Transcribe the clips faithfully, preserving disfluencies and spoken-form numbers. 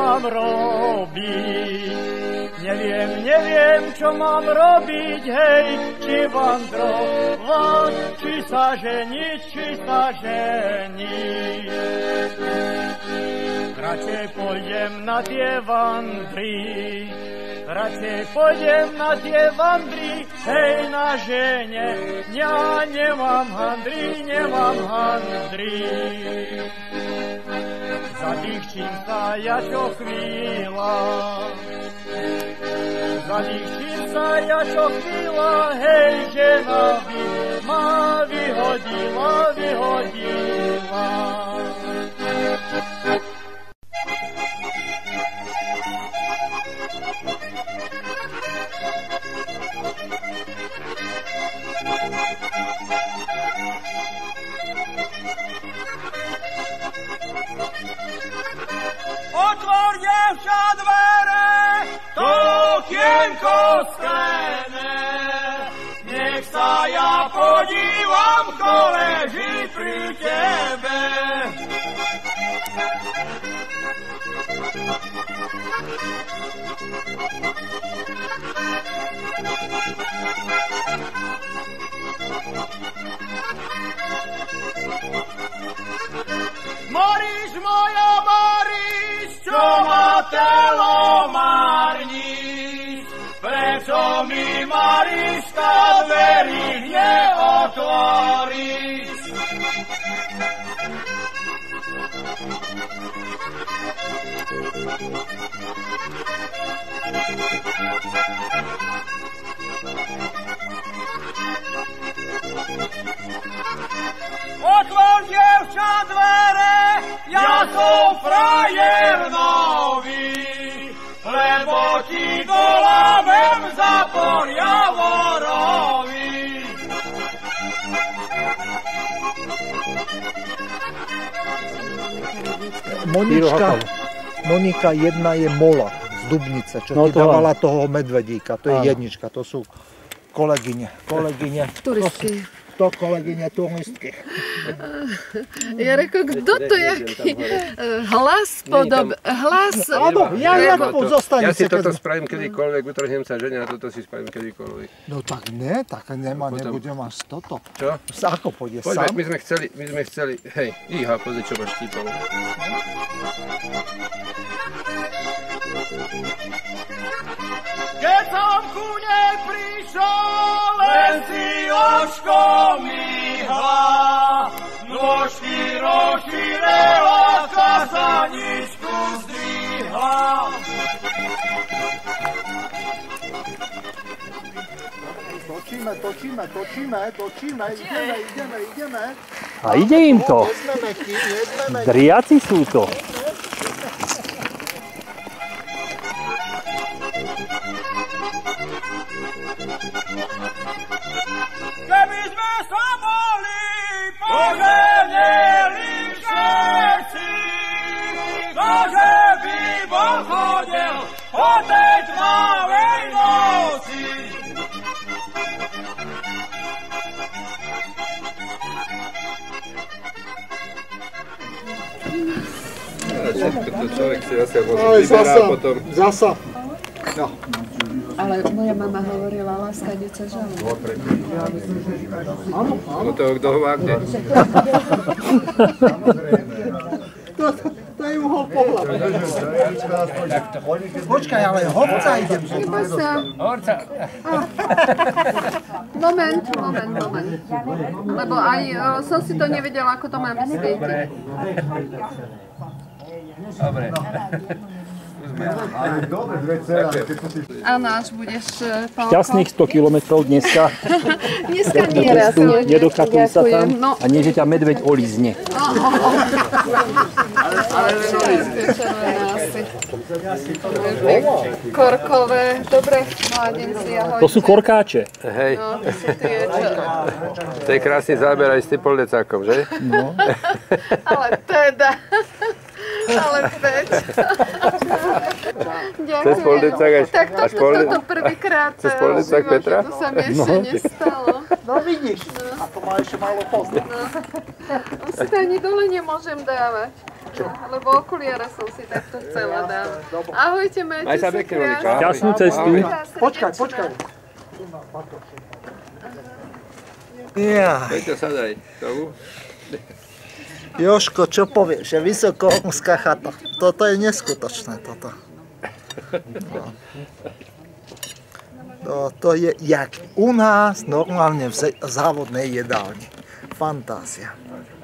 mám robiť. Neviem, neviem, čo mám robiť, hej, či vandrovať, či sa ženiť, či sa ženiť. Radšej pôjdem na tie vandry, radšej pôjdem na tie vandry, hej, na žene, ja nemám handry, nemám handry. Zadýchčím sa ja čo chvíľa, zadýchčím sa ja čo chvíľa, hej, žena by ma vyhodila, vyhodila. Otvor, dievča, dvere, to okienko sklené. Nech sa ja podívam, kto leží pri tebe. Maríš, moja Maríš, čo ma telo marníš? Prečo mi, Maríška, dverí neotvoríš? Otvor, dievča, dvere, ja som frajer nový, lebo ti dolavem zapor Javorovi. Monička, Monika jedna je Mola z Dubnice, čo no, ti dávala vám toho medvedíka, to je áno. Jednička, to sú kolegyne, kolegyne. Turistky. To kolegyne turistky. Jareko, kto to jaký hlas podob... Hlas... Áno, ja Jarko zostane. Ja si toto spravím kedykoľvek, utrhnem sa žene a toto si spravím kedykoľvek. No tak ne, tak nemá, nebudem až toto. Čo? Sa ako pôjde sám? Poďme, my sme chceli, my sme chceli, hej, iha, pozri, čo máš štípalo. Keď som ku nej prišiel, len si očko myhla, nôžky rozšírela, kazaničku zdvihla. Točíme, točíme, točíme, točíme, ideme, ideme, ideme. A ide im to. Driaci sú to. Keby sme sa boli poženili všetci,tože by Boh chodil po tej tmavej noci. Všetko to človek si zase vyberá potom. Zasa. No. Ale moja mama hovorila, láska deca žalú. Áno, áno. No to kto ho má kde? To, to je uhol pohľadu. Počkaj, ale horca idem. Iba sa. Horca. Moment, moment, moment. Lebo aj o, som si to nevedela, ako to mám vysvietiť. Dobre. Áno, až budeš toľko. Šťastných sto kilometrov dneska. Dneska nie raz. Nedokatuj sa tam no. a nie, že ťa medveď olízne. Oh, oh, oh. Korkové, dobre, mladenci, ahojte. To sú korkáče. Hej. No, to sú tie, čo... To je krásny záber aj s tým poldecákom, že? No. Ale teda... Ale veď. Cez poldecák až... Tak to, to, to prvýkrát Cez poldecák Petra? To sa mi ešte nestalo. No vidíš, a to má ešte málo poznať. No. Si to ani dole nemôžem dávať. ešte. Lebo okuliare som si takto chcela dávať. Ahojte, majte Maj sa sa pekne, krásne. Monika. Šťastnú cestu. Počkaj, počkaj. Ja. Peťo, sadaj. Tomu? Jožko, čo povieš? Je vysokohonská chata. Toto je neskutočné, toto. No. No, to je jak u nás normálne v závodnej jedálni. Fantázia.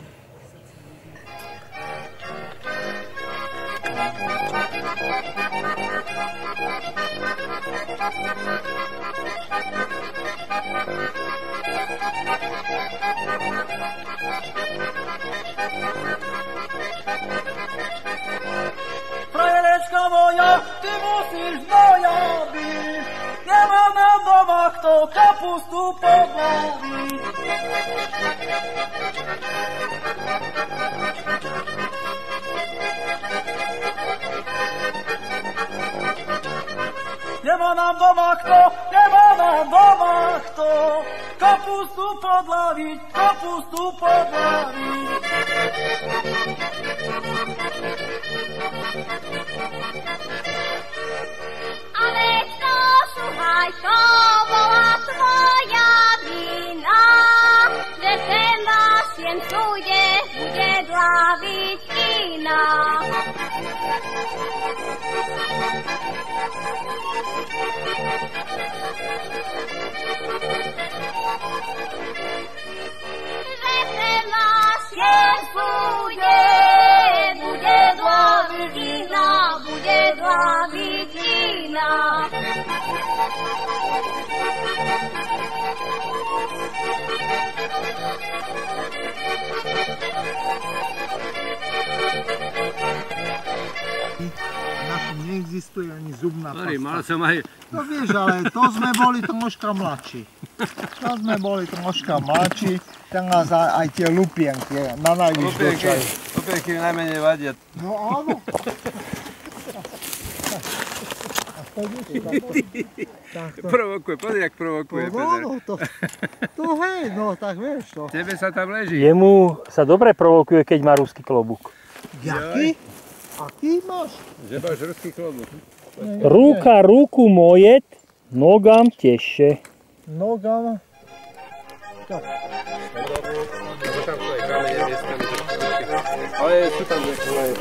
Frajerečka moja, ty musíš moja byť. Nemá na doma kto kapustu podloviť. Nemá nám doma kto, nemá nám doma kto kapustu podlaviť, kapustu podlaviť. Ale kto, słuchaj, to bola tvoja vina, že ten vás jen súde bude dlaviť iná. Že ten vás jen súde bude dlaviť iná, bude dlaviť iná. Na tom neexistuje ani zubná pasta. Mal som aj... No vieš, ale to sme boli troška mladší. To sme boli troška mladší, teraz aj, aj tie lupienky na najvyš do čaju. Lupienky mi najmenej vadia. No áno. Provokuje, pozri, jak provokuje, No, Peter. no, to, to hej, no, tak vieš to. Tebe sa tam leží. Jemu sa dobre provokuje, keď má ruský klobúk. Jaký? Aký máš? Že máš ruský klobúk. Ruka ruku mojet, nogám teše. Nogám. Tak. Lebo tam sú aj kamene miestami. Ale sú tam nejaké.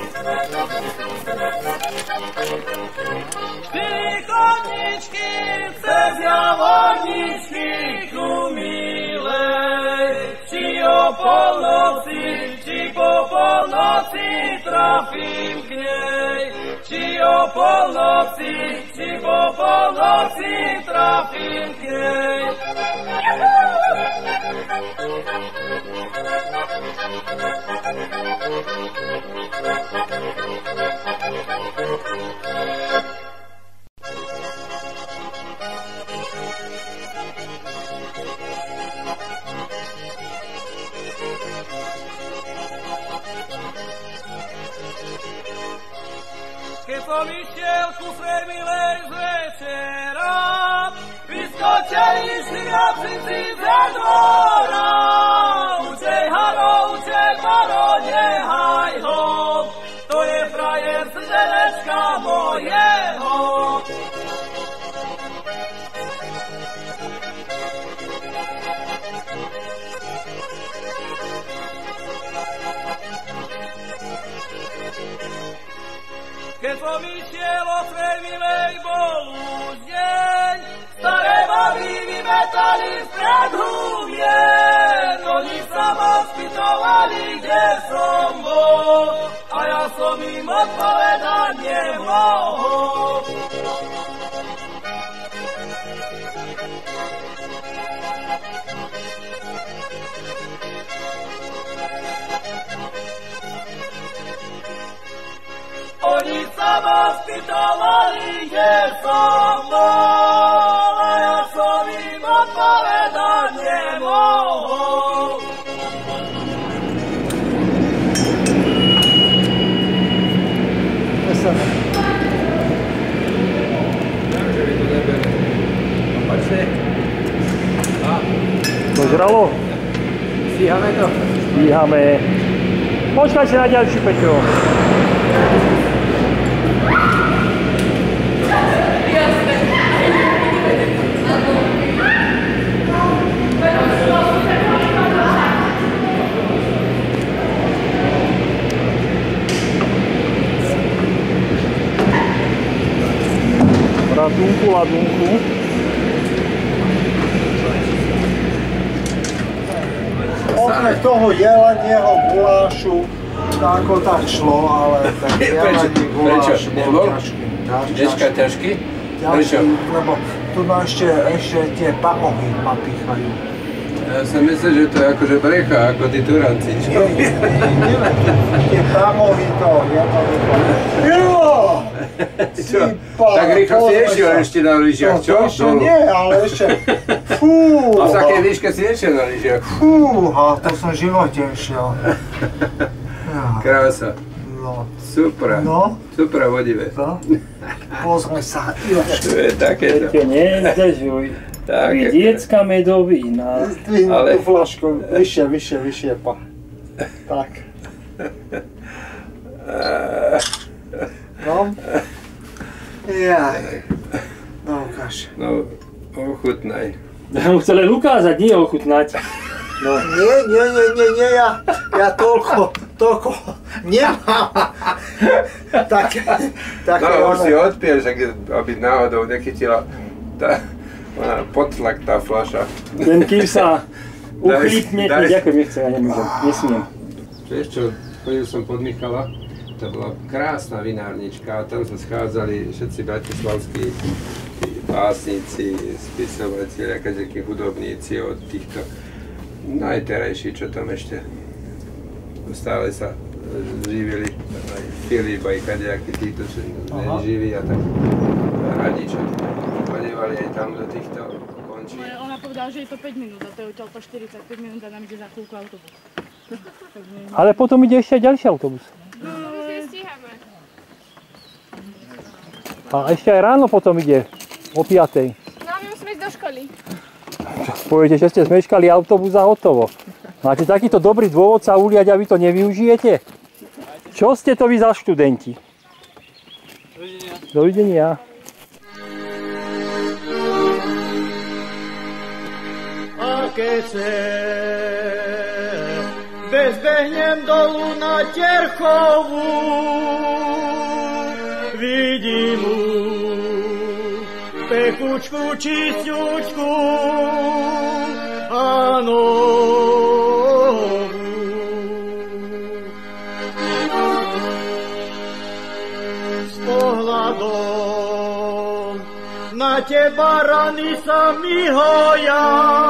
Štyri koničky cez javorničky ku milej. Či o polnoci, či po polnoci trafím k nej. Či o polnoci, či po polnoci trafím k nej. Keď som išiel ku svojej milej z večera, vyskočili štyriaci ze dvora. Učej haro, učej baro, nehaj ho, to je frajer srdenečka mojeho. Keď som išiel od svojej milej bol už deň, staré baby vymetali vpred humien. Oni sa ma spýtovali, kde som bol, a ja som im odpovedať nemohol. Oni sa ma spýtovali, kde som bol, a ja som im odpovedať nemohol. Veselé. Takže mi to nebere. Opačne. Dožralo? Stíhame to? Stíhame. Počkajte na ďalší, Peťo. Ladunku, ladunku. Okrem toho jelenieho gulášu, ako tak šlo, ale ten jelený guláš bol ťažký. Dneška ťažký? Ťažký, lebo tu ma ešte, ešte tie pamohy ma pýchajú. Ja som myslel, že to je akože brecha, ako tí Turanci, čo? Nie, nie, nie, tie pamohy to, ja to vypadám. Čo? Tak rýchlo si ješiel ešte na lyžiach, čo? To ešte nie, ale ešte, fúha. A v takej výške si ješiel na lyžiach. Fúha, to som v živote ešiel. Krása. No. Super. No. Super vodivé. No. Pozme sa, Ivačko. To je takéto. Peťo, nezdržuj. Vidiecká medovina. Zdvihni tú flašku, vyššie, vyššie, vyššie, pa. Tak. No. Jaj. No, ukáž. No, ochutnaj. Ja mu chcel len ukázať, nie ochutnať. No. Nie, nie, nie, nie, nie, ja, ja toľko, toľko nemám. Také, také No, už one. si odpiel, že aby náhodou nechytila tá, ona podtlak tá fľaša. Ten kým sa uchlípne, Daj- daj- ďakujem, nechcem, ja nemôžem, nesmiem. Vieš čo, chodil som pod Michala, to bola krásna vinárnička a tam sa schádzali všetci bratislavskí básnici, spisovatelia, kadejakí hudobníci od týchto najterajší, čo tam ešte stále sa živili, aj Filip, aj kadejakí títo, čo neživí a tak radičo. Chodevali aj tam do týchto končí. Ona povedala, že je to päť minút a to je odtiaľto štyridsaťpäť minút a nám ide za chvíľku autobus. Ale potom ide ešte aj ďalší autobus. A ešte aj ráno potom ide, o piatej. No a my musíme ísť do školy. Poviete, že ste zmeškali autobus a hotovo. Máte takýto dobrý dôvod sa uliať a vy to nevyužijete? Čo ste to vy za študenti? Dovidenia. Dovidenia. A keď se bezbehnem dolu na Terchovú, vidím mu pekučku čistúčku a novú. S pohľadom na teba rany sa mi hoja,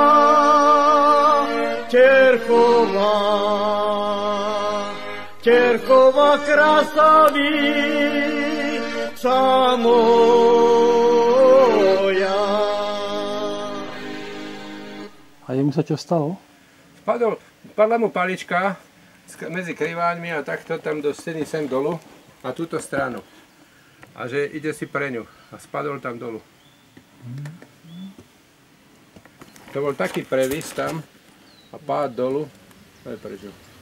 Terchová, Terchová krasavica moja. A jemu sa čo stalo? Spadol, padla mu palička medzi kriváňmi a takto tam do steny sem dolu na túto stranu. A že ide si pre ňu a spadol tam dolu. To bol taký previs tam a pád dolu, to je prečo.